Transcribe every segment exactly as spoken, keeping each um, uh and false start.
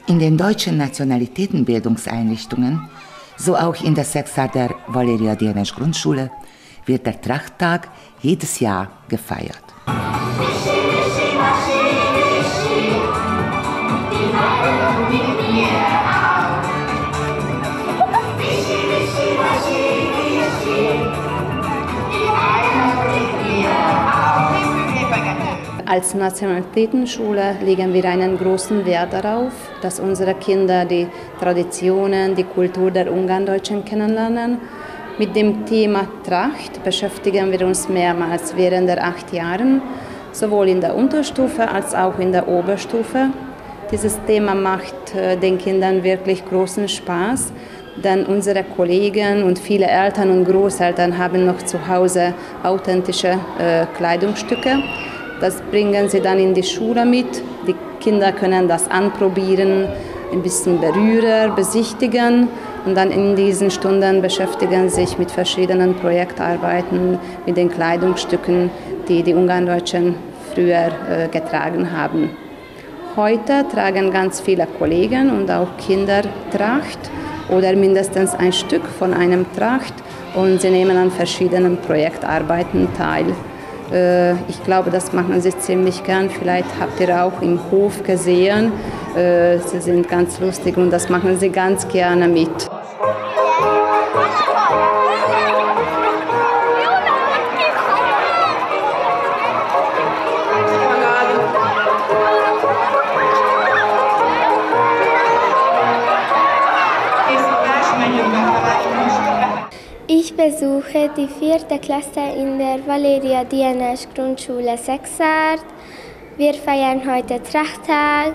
In den deutschen Nationalitätenbildungseinrichtungen, so auch in der Sechsart der Valeria Dienes Grundschule, wird der Trachttag jedes Jahr gefeiert. Als Nationalitätenschule legen wir einen großen Wert darauf, dass unsere Kinder die Traditionen, die Kultur der Ungarndeutschen kennenlernen. Mit dem Thema Tracht beschäftigen wir uns mehrmals während der acht Jahren, sowohl in der Unterstufe als auch in der Oberstufe. Dieses Thema macht den Kindern wirklich großen Spaß, denn unsere Kollegen und viele Eltern und Großeltern haben noch zu Hause authentische äh, Kleidungsstücke. Das bringen sie dann in die Schule mit. Die Kinder können das anprobieren, ein bisschen berühren, besichtigen. Und dann in diesen Stunden beschäftigen sie sich mit verschiedenen Projektarbeiten, mit den Kleidungsstücken, die die Ungarndeutschen früher äh, getragen haben. Heute tragen ganz viele Kollegen und auch Kinder Tracht oder mindestens ein Stück von einem Tracht und sie nehmen an verschiedenen Projektarbeiten teil. Ich glaube, das machen sie ziemlich gern. Vielleicht habt ihr auch im Hof gesehen. Sie sind ganz lustig und das machen sie ganz gerne mit. Ich besuche die vierte Klasse in der Valeria Dienes Grundschule Sechsart. Wir feiern heute Trachttag.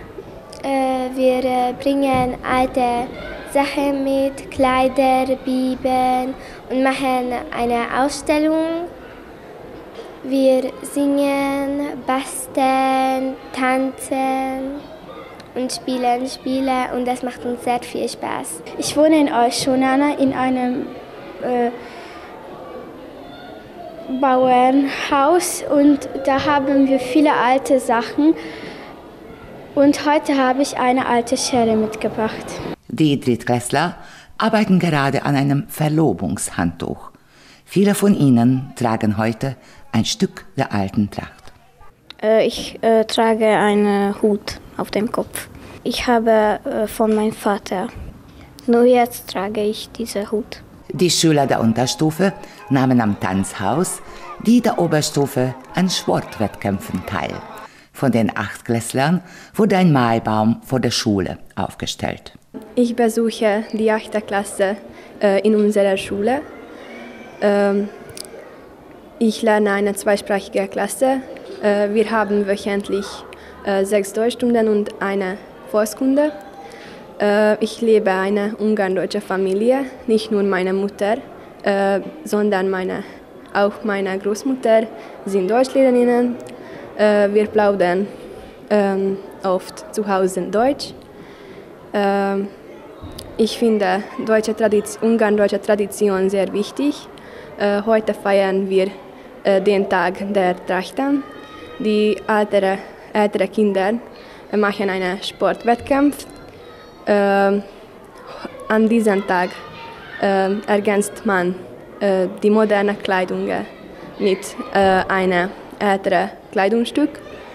Wir bringen alte Sachen mit, Kleider, Bibeln und machen eine Ausstellung. Wir singen, basteln, tanzen und spielen Spiele und das macht uns sehr viel Spaß. Ich wohne in Alsonana in einem Äh, Bauernhaus und da haben wir viele alte Sachen und heute habe ich eine alte Schere mitgebracht. Die Drittklässler arbeiten gerade an einem Verlobungshandtuch. Viele von ihnen tragen heute ein Stück der alten Tracht. Äh, ich äh, trage einen Hut auf dem Kopf. Ich habe äh, von meinem Vater. Nur jetzt trage ich diesen Hut. Die Schüler der Unterstufe nahmen am Tanzhaus, die der Oberstufe an Sportwettkämpfen teil. Von den Achtklässlern wurde ein Maibaum vor der Schule aufgestellt. Ich besuche die achte Klasse äh, in unserer Schule. Ähm, ich lerne eine zweisprachige Klasse. Äh, wir haben wöchentlich äh, sechs Deutschstunden und eine Volkskunde. Ich lebe in einer ungarn-deutschen Familie, nicht nur meine Mutter, äh, sondern meine, auch meine Großmutter sind Deutschlehrerinnen. Äh, wir plaudern äh, oft zu Hause Deutsch. Äh, ich finde deutsche Tradition, ungarn-deutsche Tradition sehr wichtig. Äh, heute feiern wir äh, den Tag der Trachten. Die ältere, ältere Kinder machen einen Sportwettkampf. Äh, an diesem Tag äh, ergänzt man äh, die moderne Kleidung mit äh, einem älteren Kleidungsstück.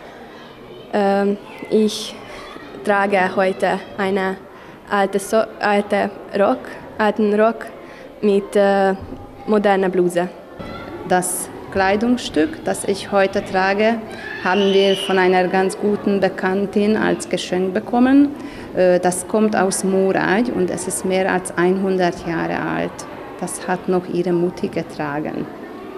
Äh, ich trage heute einen alten, so alte Rock, alten Rock mit äh, moderner Bluse. Das Kleidungsstück, das ich heute trage, haben wir von einer ganz guten Bekanntin als Geschenk bekommen. Das kommt aus Moragy und es ist mehr als hundert Jahre alt. Das hat noch ihre Mutti getragen.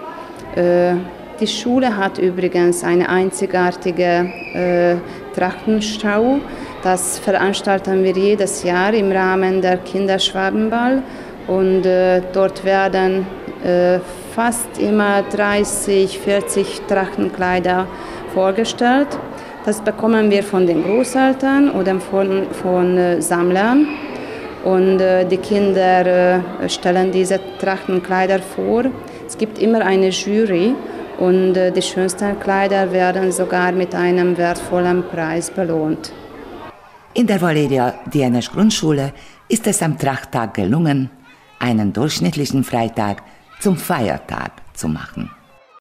Die Schule hat übrigens eine einzigartige Trachtenschau. Das veranstalten wir jedes Jahr im Rahmen der Kinderschwabenball. Und dort werden fast immer dreißig, vierzig Trachtenkleider vorgestellt. Das bekommen wir von den Großeltern oder von, von äh, Sammlern. Und äh, die Kinder äh, stellen diese Trachtenkleider vor. Es gibt immer eine Jury und äh, die schönsten Kleider werden sogar mit einem wertvollen Preis belohnt. In der Valeria Dienes Grundschule ist es am Trachttag gelungen, einen durchschnittlichen Freitag zum Feiertag zu machen.